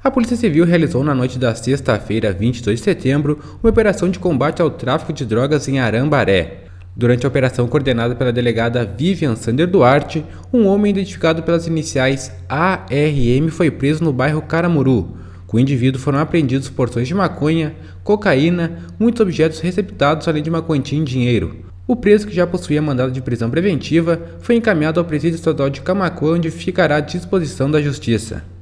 A Polícia Civil realizou na noite da sexta-feira, 22 de setembro, uma operação de combate ao tráfico de drogas em Arambaré. Durante a operação coordenada pela delegada Vivian Sander Duarte, um homem identificado pelas iniciais ARM foi preso no bairro Caramuru. Com o indivíduo foram apreendidos porções de maconha, cocaína, muitos objetos receptados, além de uma quantia em dinheiro. O preso, que já possuía mandado de prisão preventiva, foi encaminhado ao Presídio Estadual de Camaquã, onde ficará à disposição da Justiça.